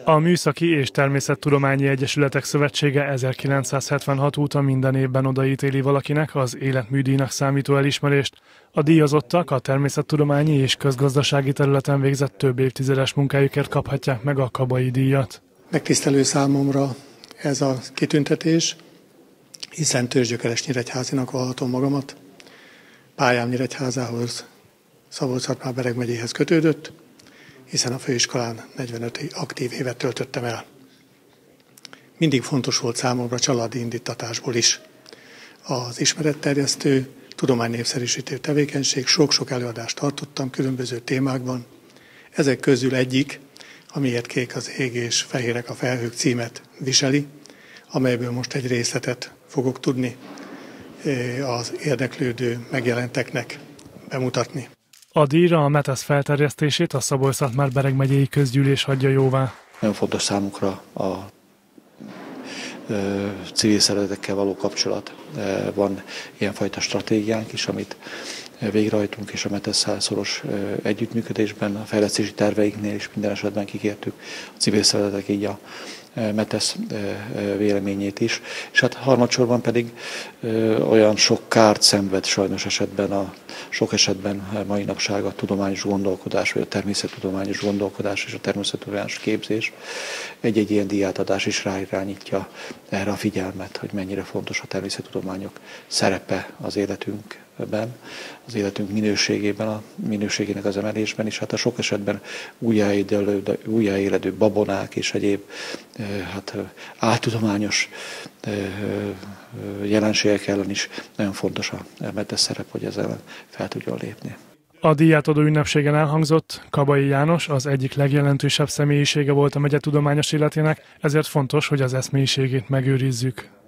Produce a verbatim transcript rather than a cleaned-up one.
A Műszaki és Természettudományi Egyesületek Szövetsége ezerkilencszázhetvenhat óta minden évben odaítéli valakinek az életműdíjnak számító elismerést. A díjazottak a természettudományi és közgazdasági területen végzett több évtizedes munkájukért kaphatják meg a Kabai díjat. Megtisztelő számomra ez a kitüntetés, hiszen törzsgyökeres nyíregyházinak vallhatom magamat. Pályám Nyíregyházához, Szabolcs-Szatmár-Bereg megyéhez kötődött, hiszen a főiskolán negyvenöt aktív évet töltöttem el. Mindig fontos volt számomra családi indítatásból is az ismeretterjesztő, tudománynépszerűsítő tevékenység, sok-sok előadást tartottam különböző témákban. Ezek közül egyik, amiért kék az ég és fehérek a felhők címet viseli, amelyből most egy részletet fogok tudni az érdeklődő megjelenteknek bemutatni. A díjra a METESZ felterjesztését a Szabolcs-Szatmár-Bereg megyei közgyűlés hagyja jóvá. Nagyon fontos számukra a ö, civil szervezetekkel való kapcsolat. Van ilyenfajta stratégiánk is, amit végrehajtunk, és a METESZ-szel szoros együttműködésben, a fejlesztési terveinknél is minden esetben kikértük a civil szervezetek így a METESZ véleményét is. És hát harmadsorban pedig olyan sok kárt szenved sajnos esetben, a, sok esetben mai napság a tudományos gondolkodás, vagy a természettudományos gondolkodás és a természettudományos képzés. Egy-egy ilyen díjátadás is ráirányítja erre a figyelmet, hogy mennyire fontos a természettudományok szerepe az életünkben, az életünk minőségében, a minőségének az emelésben is. Hát a sok esetben újjáéledő babonák és egyéb hát áltudományos jelenségek ellen is nagyon fontos a METESZ szerep, hogy ezzel fel tudjon lépni. A díjátadó ünnepségen elhangzott, Kabai János az egyik legjelentősebb személyisége volt a megye tudományos életének, ezért fontos, hogy az eszmélyiségét megőrizzük.